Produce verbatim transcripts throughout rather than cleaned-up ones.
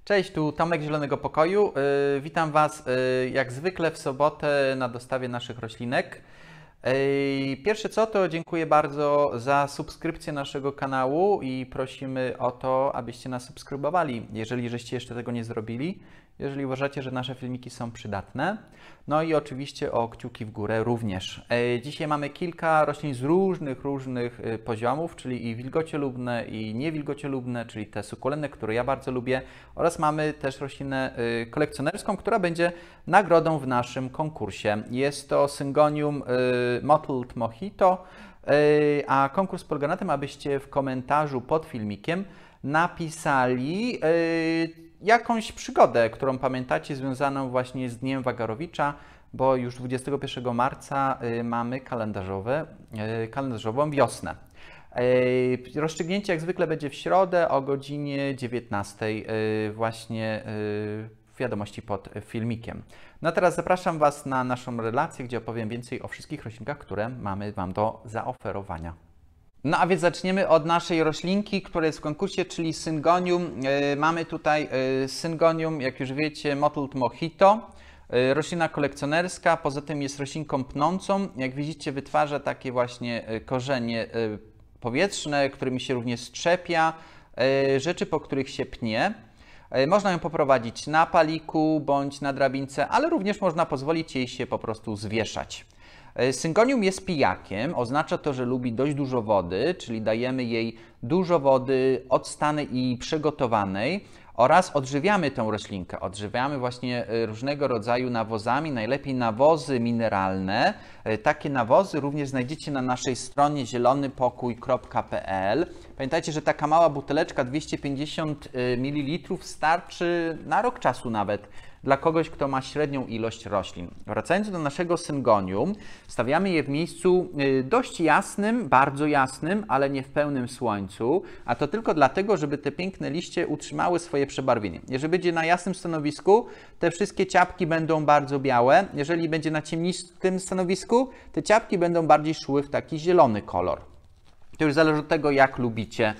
Cześć, tu Tomek z Zielonego Pokoju. Yy, witam Was yy, jak zwykle w sobotę na dostawie naszych roślinek. Yy, pierwsze co, to dziękuję bardzo za subskrypcję naszego kanału i prosimy o to, abyście nas subskrybowali, jeżeli żeście jeszcze tego nie zrobili, jeżeli uważacie, że nasze filmiki są przydatne. No i oczywiście o kciuki w górę również. Yy, dzisiaj mamy kilka roślin z różnych, różnych yy, poziomów, czyli i wilgociolubne, i niewilgociolubne, czyli te sukulentne, które ja bardzo lubię, oraz mamy też roślinę yy, kolekcjonerską, która będzie nagrodą w naszym konkursie. Jest to Syngonium yy, Mottled Mojito, yy, a konkurs polega na tym, abyście w komentarzu pod filmikiem napisali yy, jakąś przygodę, którą pamiętacie, związaną właśnie z Dniem Wagarowicza, bo już dwudziestego pierwszego marca y, mamy kalendarzowe, y, kalendarzową wiosnę. Y, rozstrzygnięcie jak zwykle będzie w środę o godzinie dziewiętnastej, y, właśnie y, w wiadomości pod filmikiem. No a teraz zapraszam Was na naszą relację, gdzie opowiem więcej o wszystkich roślinkach, które mamy Wam do zaoferowania. No a więc zaczniemy od naszej roślinki, która jest w konkursie, czyli Syngonium. Yy, mamy tutaj yy, Syngonium, jak już wiecie, Mottled Mojito. Yy, roślina kolekcjonerska, poza tym jest roślinką pnącą. Jak widzicie, wytwarza takie właśnie yy, korzenie yy, powietrzne, którymi się również strzepia, yy, rzeczy, po których się pnie. Yy, można ją poprowadzić na paliku bądź na drabince, ale również można pozwolić jej się po prostu zwieszać. Syngonium jest pijakiem, oznacza to, że lubi dość dużo wody, czyli dajemy jej dużo wody odstanej i przygotowanej oraz odżywiamy tę roślinkę. Odżywiamy właśnie różnego rodzaju nawozami, najlepiej nawozy mineralne. Takie nawozy również znajdziecie na naszej stronie zielony pokój kropka p l. Pamiętajcie, że taka mała buteleczka dwieście pięćdziesiąt mililitrów starczy na rok czasu nawet dla kogoś, kto ma średnią ilość roślin. Wracając do naszego Syngonium, stawiamy je w miejscu dość jasnym, bardzo jasnym, ale nie w pełnym słońcu, a to tylko dlatego, żeby te piękne liście utrzymały swoje przebarwienie. Jeżeli będzie na jasnym stanowisku, te wszystkie ciapki będą bardzo białe. Jeżeli będzie na ciemnistym stanowisku, te ciapki będą bardziej szły w taki zielony kolor. To już zależy od tego, jak lubicie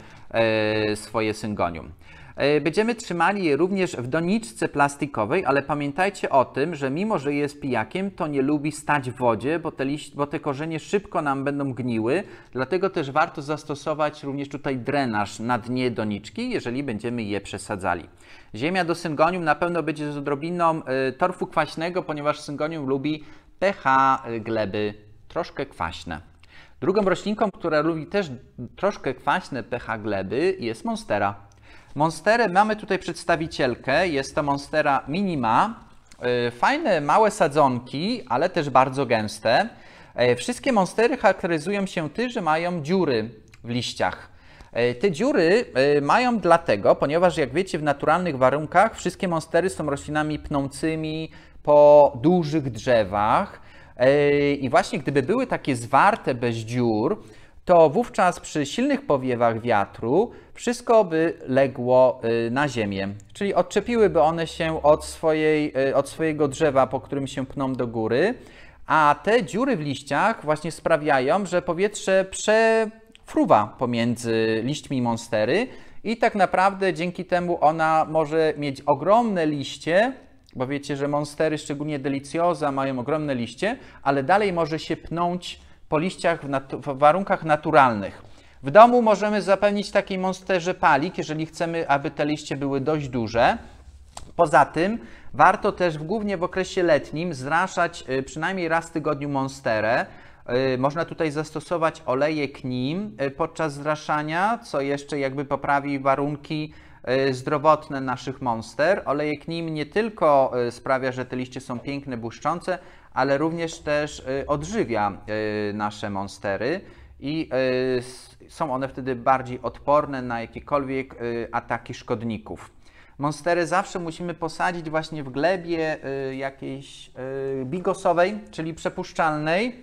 e, swoje Syngonium. Będziemy trzymali je również w doniczce plastikowej, ale pamiętajcie o tym, że mimo, że jest pijakiem, to nie lubi stać w wodzie, bo te, liść, bo te korzenie szybko nam będą gniły. Dlatego też warto zastosować również tutaj drenaż na dnie doniczki, jeżeli będziemy je przesadzali. Ziemia do Syngonium na pewno będzie z odrobiną torfu kwaśnego, ponieważ Syngonium lubi pH gleby troszkę kwaśne. Drugą roślinką, która lubi też troszkę kwaśne pH gleby, jest monstera. Monsterę mamy tutaj przedstawicielkę, jest to Monstera minima. Fajne, małe sadzonki, ale też bardzo gęste. Wszystkie monstery charakteryzują się tym, że mają dziury w liściach. Te dziury mają dlatego, ponieważ jak wiecie, w naturalnych warunkach wszystkie monstery są roślinami pnącymi po dużych drzewach. I właśnie gdyby były takie zwarte bez dziur, to wówczas przy silnych powiewach wiatru wszystko by legło na ziemię. Czyli odczepiłyby one się od, swojej, od swojego drzewa, po którym się pną do góry, a te dziury w liściach właśnie sprawiają, że powietrze przefruwa pomiędzy liśćmi monstery i tak naprawdę dzięki temu ona może mieć ogromne liście, bo wiecie, że monstery, szczególnie deliciosa, mają ogromne liście, ale dalej może się pnąć po liściach w, natu w warunkach naturalnych. W domu możemy zapewnić takiej monsterze palik, jeżeli chcemy, aby te liście były dość duże. Poza tym warto też głównie w okresie letnim zraszać przynajmniej raz w tygodniu monsterę. Można tutaj zastosować olejek nim podczas zraszania, co jeszcze jakby poprawi warunki zdrowotne naszych monster. Olejek nim nie tylko sprawia, że te liście są piękne, błyszczące, ale również też odżywia nasze monstery i są one wtedy bardziej odporne na jakiekolwiek ataki szkodników. Monstery zawsze musimy posadzić właśnie w glebie jakiejś bigosowej, czyli przepuszczalnej,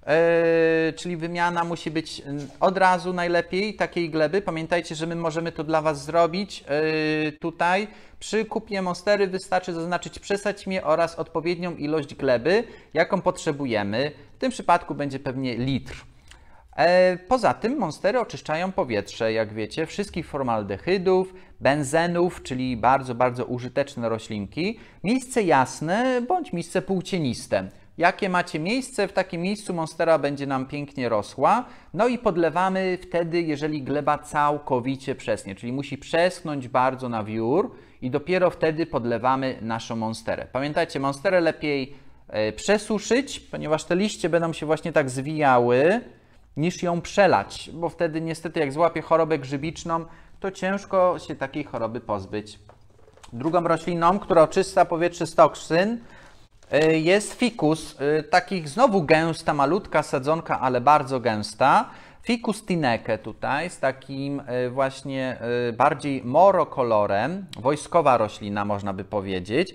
czyli wymiana musi być od razu najlepiej takiej gleby. Pamiętajcie, że my możemy to dla Was zrobić tutaj. Przy kupnie monstery wystarczy zaznaczyć przesadź mnie oraz odpowiednią ilość gleby, jaką potrzebujemy. W tym przypadku będzie pewnie litr. Poza tym monstery oczyszczają powietrze, jak wiecie, wszystkich formaldehydów, benzenów, czyli bardzo, bardzo użyteczne roślinki. Miejsce jasne bądź miejsce półcieniste. Jakie macie miejsce, w takim miejscu monstera będzie nam pięknie rosła. No i podlewamy wtedy, jeżeli gleba całkowicie przeschnie, czyli musi przeschnąć bardzo na wiór i dopiero wtedy podlewamy naszą monsterę. Pamiętajcie, monsterę lepiej e, przesuszyć, ponieważ te liście będą się właśnie tak zwijały, niż ją przelać, bo wtedy niestety jak złapie chorobę grzybiczną, to ciężko się takiej choroby pozbyć. Drugą rośliną, która oczyszcza powietrze z toksyn, jest ficus, takich znowu gęsta, malutka sadzonka, ale bardzo gęsta. Ficus tineke tutaj, z takim właśnie bardziej morokolorem, wojskowa roślina można by powiedzieć.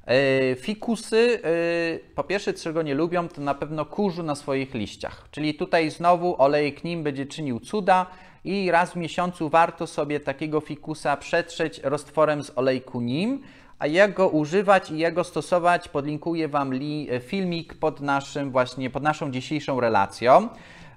Fikusy, po pierwsze, czego nie lubią, to na pewno kurzu na swoich liściach. Czyli tutaj znowu olejek nim będzie czynił cuda i raz w miesiącu warto sobie takiego fikusa przetrzeć roztworem z olejku nim. A jak go używać i jak go stosować, podlinkuję Wam filmik pod, naszym właśnie, pod naszą dzisiejszą relacją.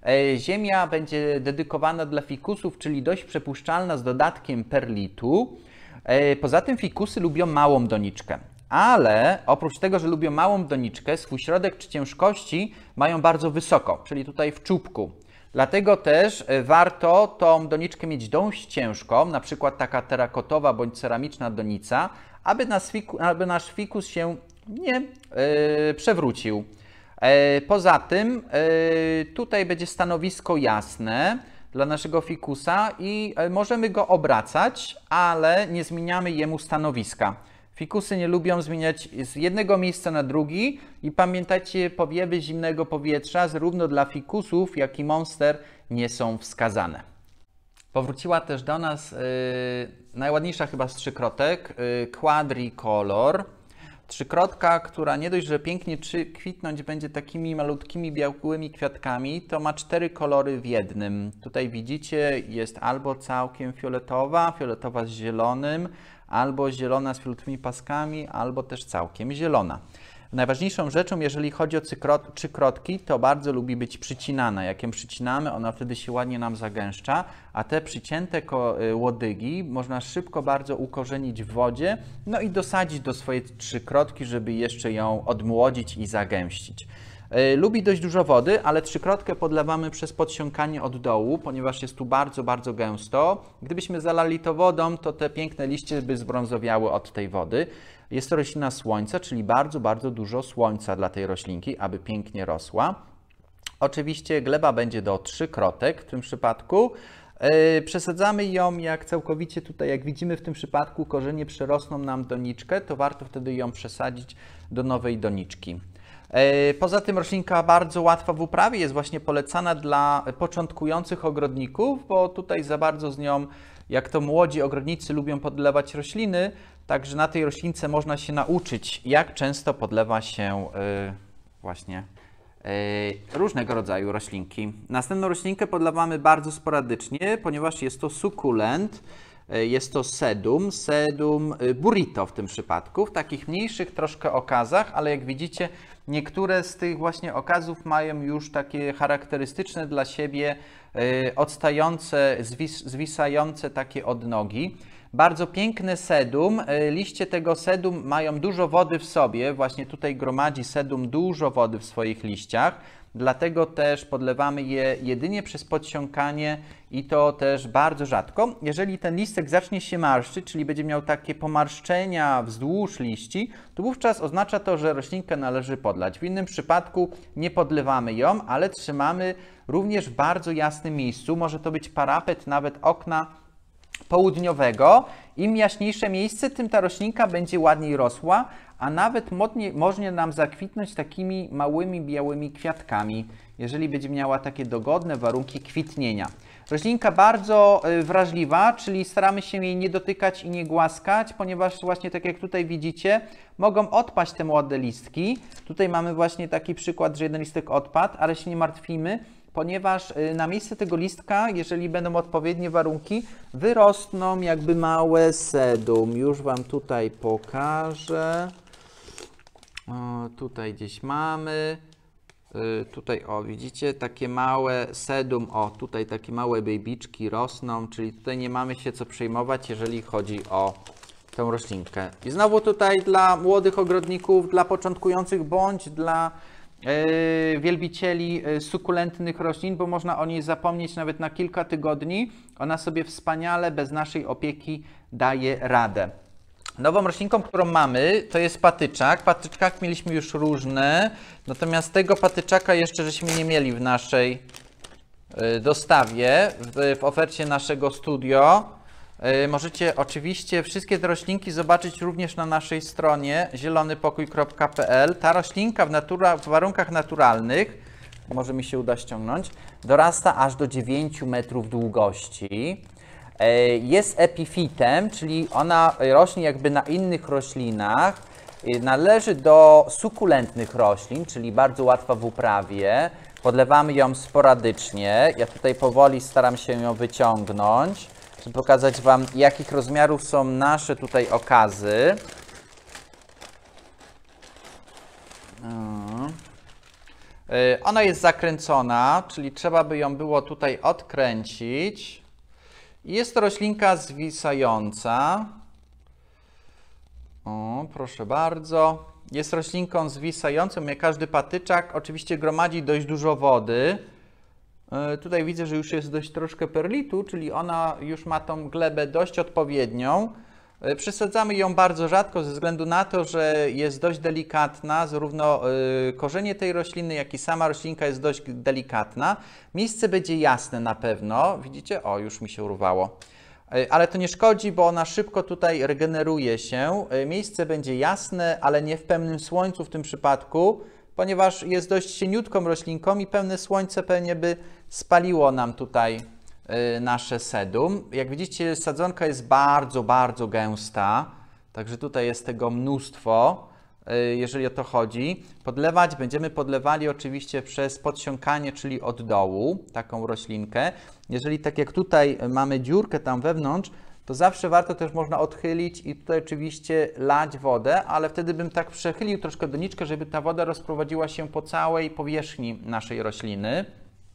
Ziemia będzie dedykowana dla fikusów, czyli dość przepuszczalna z dodatkiem perlitu. Poza tym fikusy lubią małą doniczkę. Ale oprócz tego, że lubią małą doniczkę, swój środek czy ciężkości mają bardzo wysoko, czyli tutaj w czubku. Dlatego też warto tą doniczkę mieć dość ciężką, na przykład taka terakotowa bądź ceramiczna donica, aby nasz fikus, aby nasz fikus się nie yy, przewrócił. Yy, poza tym yy, tutaj będzie stanowisko jasne dla naszego fikusa i yy, możemy go obracać, ale nie zmieniamy jemu stanowiska. Fikusy nie lubią zmieniać z jednego miejsca na drugi i pamiętajcie, powiewy zimnego powietrza zarówno dla fikusów, jak i monster nie są wskazane. Powróciła też do nas yy, najładniejsza chyba z trzykrotek, yy, Quadricolor. Trzykrotka, która nie dość, że pięknie czy kwitnąć będzie takimi malutkimi białymi kwiatkami, to ma cztery kolory w jednym. Tutaj widzicie, jest albo całkiem fioletowa, fioletowa z zielonym, albo zielona z fioletowymi paskami, albo też całkiem zielona. Najważniejszą rzeczą, jeżeli chodzi o cykrot, trzykrotki, to bardzo lubi być przycinana. Jak ją przycinamy, ona wtedy się ładnie nam zagęszcza, a te przycięte łodygi można szybko bardzo ukorzenić w wodzie, no i dosadzić do swojej trzykrotki, żeby jeszcze ją odmłodzić i zagęścić. Lubi dość dużo wody, ale trzykrotkę podlewamy przez podsiąkanie od dołu, ponieważ jest tu bardzo, bardzo gęsto. Gdybyśmy zalali to wodą, to te piękne liście by zbrązowiały od tej wody. Jest to roślina słońca, czyli bardzo, bardzo dużo słońca dla tej roślinki, aby pięknie rosła. Oczywiście gleba będzie do trzykrotek w tym przypadku. Yy, przesadzamy ją, jak całkowicie tutaj, jak widzimy w tym przypadku, korzenie przerosną nam doniczkę, to warto wtedy ją przesadzić do nowej doniczki. Poza tym roślinka bardzo łatwa w uprawie, jest właśnie polecana dla początkujących ogrodników, bo tutaj za bardzo z nią, jak to młodzi ogrodnicy lubią podlewać rośliny, także na tej roślince można się nauczyć, jak często podlewa się yy, właśnie yy, różnego rodzaju roślinki. Następną roślinkę podlewamy bardzo sporadycznie, ponieważ jest to sukulent. Jest to sedum, sedum burrito w tym przypadku, w takich mniejszych troszkę okazach, ale jak widzicie, niektóre z tych właśnie okazów mają już takie charakterystyczne dla siebie odstające, zwis, zwisające takie odnogi. Bardzo piękne sedum. Liście tego sedum mają dużo wody w sobie, właśnie tutaj gromadzi sedum dużo wody w swoich liściach. Dlatego też podlewamy je jedynie przez podsiąkanie i to też bardzo rzadko. Jeżeli ten listek zacznie się marszczyć, czyli będzie miał takie pomarszczenia wzdłuż liści, to wówczas oznacza to, że roślinkę należy podlać. W innym przypadku nie podlewamy ją, ale trzymamy również w bardzo jasnym miejscu. Może to być parapet, nawet okna południowego. Im jaśniejsze miejsce, tym ta roślinka będzie ładniej rosła, a nawet modnie, może nam zakwitnąć takimi małymi białymi kwiatkami, jeżeli będzie miała takie dogodne warunki kwitnienia. Roślinka bardzo wrażliwa, czyli staramy się jej nie dotykać i nie głaskać, ponieważ właśnie tak jak tutaj widzicie, mogą odpaść te młode listki. Tutaj mamy właśnie taki przykład, że jeden listek odpadł, ale się nie martwimy, ponieważ na miejsce tego listka, jeżeli będą odpowiednie warunki, wyrosną jakby małe sedum. Już Wam tutaj pokażę. O, tutaj gdzieś mamy. Yy, tutaj o, widzicie, takie małe sedum, o, tutaj takie małe bejbiczki rosną, czyli tutaj nie mamy się co przejmować, jeżeli chodzi o tę roślinkę. I znowu tutaj dla młodych ogrodników, dla początkujących bądź dla yy, wielbicieli yy, sukulentnych roślin, bo można o niej zapomnieć nawet na kilka tygodni. Ona sobie wspaniale, bez naszej opieki daje radę. Nową roślinką, którą mamy, to jest patyczak. W patyczkach mieliśmy już różne, natomiast tego patyczaka jeszcze żeśmy nie mieli w naszej yy, dostawie, w, w ofercie naszego studio. Możecie oczywiście wszystkie te roślinki zobaczyć również na naszej stronie zielony pokój kropka p l. Ta roślinka w, natura, w warunkach naturalnych, może mi się uda ściągnąć, dorasta aż do dziewięciu metrów długości. Jest epifitem, czyli ona rośnie jakby na innych roślinach. Należy do sukulentnych roślin, czyli bardzo łatwa w uprawie. Podlewamy ją sporadycznie. Ja tutaj powoli staram się ją wyciągnąć, żeby pokazać Wam, jakich rozmiarów są nasze tutaj okazy. Ona jest zakręcona, czyli trzeba by ją było tutaj odkręcić. Jest to roślinka zwisająca. O, proszę bardzo. Jest roślinką zwisającą, jak każdy patyczak. Oczywiście gromadzi dość dużo wody. Tutaj widzę, że już jest dość troszkę perlitu, czyli ona już ma tą glebę dość odpowiednią. Przesadzamy ją bardzo rzadko ze względu na to, że jest dość delikatna, zarówno korzenie tej rośliny, jak i sama roślinka jest dość delikatna. Miejsce będzie jasne na pewno, widzicie? O, już mi się urwało. Ale to nie szkodzi, bo ona szybko tutaj regeneruje się. Miejsce będzie jasne, ale nie w pełnym słońcu w tym przypadku, ponieważ jest dość cieniutką roślinką i pełne słońce pewnie by spaliło nam tutaj y, nasze sedum. Jak widzicie, sadzonka jest bardzo, bardzo gęsta, także tutaj jest tego mnóstwo, y, jeżeli o to chodzi. Podlewać będziemy podlewali oczywiście przez podsiąkanie, czyli od dołu, taką roślinkę. Jeżeli tak jak tutaj mamy dziurkę tam wewnątrz, to zawsze warto też można odchylić i tutaj oczywiście lać wodę, ale wtedy bym tak przechylił troszkę doniczkę, żeby ta woda rozprowadziła się po całej powierzchni naszej rośliny.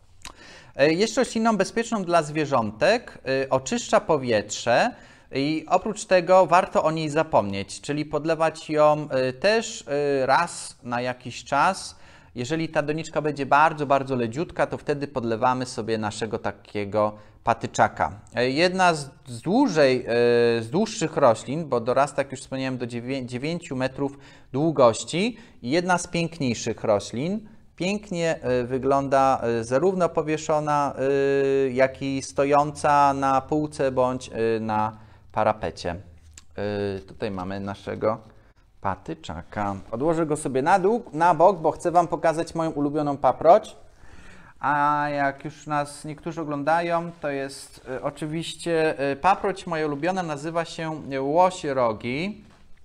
Jest rośliną bezpieczną dla zwierzątek, oczyszcza powietrze i oprócz tego warto o niej zapomnieć, czyli podlewać ją też raz na jakiś czas. Jeżeli ta doniczka będzie bardzo, bardzo leciutka, to wtedy podlewamy sobie naszego takiego patyczaka. Jedna z, z, dłużej, z dłuższych roślin, bo dorasta, jak już wspomniałem, do dziewięciu metrów długości, i jedna z piękniejszych roślin. Pięknie wygląda zarówno powieszona, jak i stojąca na półce bądź na parapecie. Tutaj mamy naszego patyczaka. Odłożę go sobie na dół, na bok, bo chcę Wam pokazać moją ulubioną paproć. A jak już nas niektórzy oglądają, to jest y, oczywiście y, paproć moja ulubiona, nazywa się łosie rogi,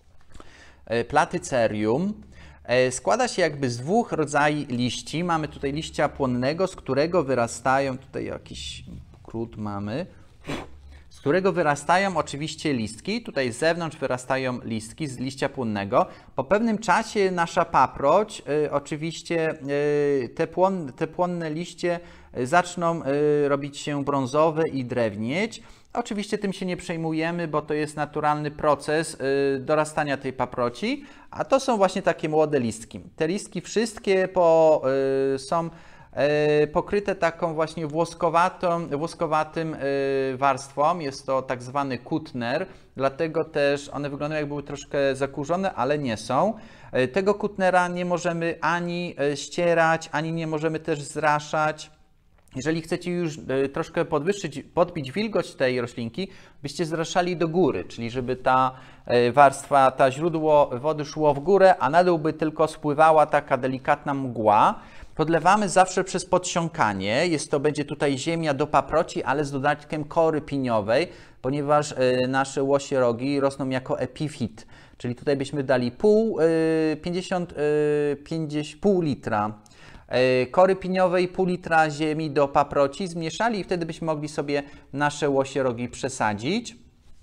y, platycerium. Y, składa się jakby z dwóch rodzajów liści. Mamy tutaj liścia płonnego, z którego wyrastają, tutaj jakiś krót mamy, z którego wyrastają oczywiście listki. Tutaj z zewnątrz wyrastają listki z liścia płonnego. Po pewnym czasie nasza paproć, y, oczywiście y, te, płon, te płonne liście y, zaczną y, robić się brązowe i drewnieć. Oczywiście tym się nie przejmujemy, bo to jest naturalny proces y, dorastania tej paproci, a to są właśnie takie młode listki. Te listki wszystkie po, y, są pokryte taką właśnie włoskowatą, włoskowatym warstwą. Jest to tak zwany kutner, dlatego też one wyglądają jakby były troszkę zakurzone, ale nie są. Tego kutnera nie możemy ani ścierać, ani nie możemy też zraszać. Jeżeli chcecie już troszkę podwyższyć, podbić wilgoć tej roślinki, byście zraszali do góry, czyli żeby ta warstwa, ta źródło wody szło w górę, a na dół by tylko spływała taka delikatna mgła. Podlewamy zawsze przez podsiąkanie. Jest to, będzie tutaj ziemia do paproci, ale z dodatkiem kory piniowej, ponieważ nasze łosie rogi rosną jako epifit, czyli tutaj byśmy dali pół, pięćdziesiąt, pięćdziesiąt, pół litra kory piniowej, pół litra ziemi do paproci, zmieszali i wtedy byśmy mogli sobie nasze łosie rogi przesadzić.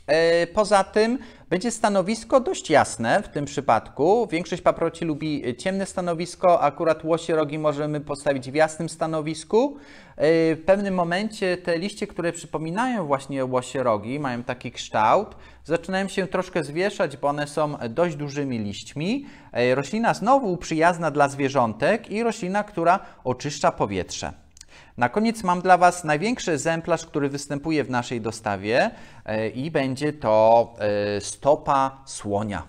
Poza tym będzie stanowisko dość jasne w tym przypadku. Większość paproci lubi ciemne stanowisko, akurat łosierogi możemy postawić w jasnym stanowisku. W pewnym momencie te liście, które przypominają właśnie łosierogi, mają taki kształt, zaczynają się troszkę zwieszać, bo one są dość dużymi liśćmi. Roślina znowu przyjazna dla zwierzątek i roślina, która oczyszcza powietrze. Na koniec mam dla Was największy egzemplarz, który występuje w naszej dostawie i będzie to stopa słonia.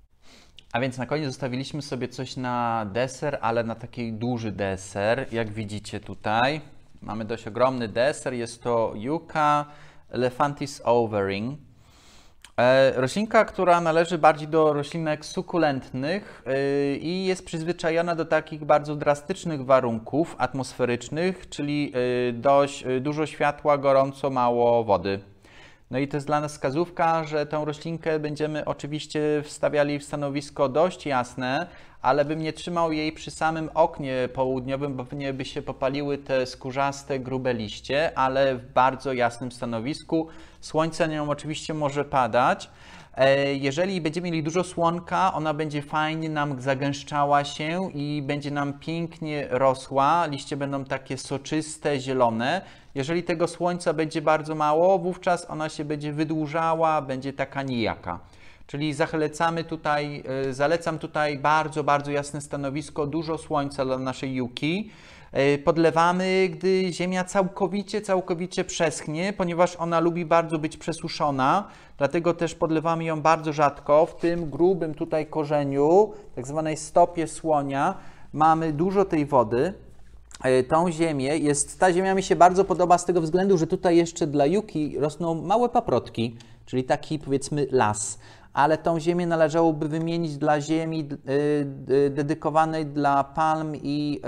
A więc na koniec zostawiliśmy sobie coś na deser, ale na taki duży deser, jak widzicie tutaj. Mamy dość ogromny deser, jest to Yucca elephantis overing. Roślinka, która należy bardziej do roślinek sukulentnych i jest przyzwyczajona do takich bardzo drastycznych warunków atmosferycznych, czyli dość dużo światła, gorąco, mało wody. No i to jest dla nas wskazówka, że tą roślinkę będziemy oczywiście wstawiali w stanowisko dość jasne, ale bym nie trzymał jej przy samym oknie południowym, bo pewnie by się popaliły te skórzaste, grube liście, ale w bardzo jasnym stanowisku. Słońce na nią oczywiście może padać. Jeżeli będziemy mieli dużo słonka, ona będzie fajnie nam zagęszczała się i będzie nam pięknie rosła. Liście będą takie soczyste, zielone. Jeżeli tego słońca będzie bardzo mało, wówczas ona się będzie wydłużała, będzie taka nijaka. Czyli zalecamy tutaj, zalecam tutaj bardzo, bardzo jasne stanowisko, dużo słońca dla naszej Yuki. Podlewamy, gdy ziemia całkowicie, całkowicie przeschnie, ponieważ ona lubi bardzo być przesuszona, dlatego też podlewamy ją bardzo rzadko. W tym grubym tutaj korzeniu, tak zwanej stopie słonia, mamy dużo tej wody. Tą ziemię jest, ta ziemia mi się bardzo podoba z tego względu, że tutaj jeszcze dla Yuki rosną małe paprotki, czyli taki powiedzmy las. Ale tą ziemię należałoby wymienić dla ziemi y, y, dedykowanej dla palm i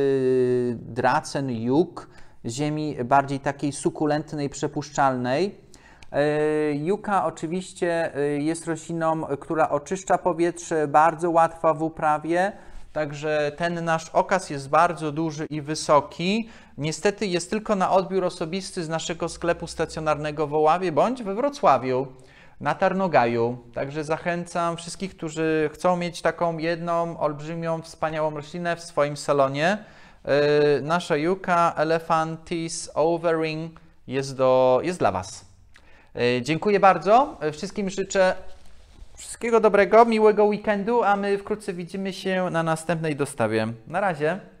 y, dracen juk, ziemi bardziej takiej sukulentnej, przepuszczalnej. Y, Yucca oczywiście y, jest rośliną, która oczyszcza powietrze, bardzo łatwa w uprawie, także ten nasz okaz jest bardzo duży i wysoki. Niestety jest tylko na odbiór osobisty z naszego sklepu stacjonarnego w Oławie bądź we Wrocławiu, na Tarnogaju. Także zachęcam wszystkich, którzy chcą mieć taką jedną olbrzymią, wspaniałą roślinę w swoim salonie. Yy, nasza Yucca elephantis overing jest, do, jest dla Was. Yy, dziękuję bardzo. Wszystkim życzę wszystkiego dobrego, miłego weekendu, a my wkrótce widzimy się na następnej dostawie. Na razie.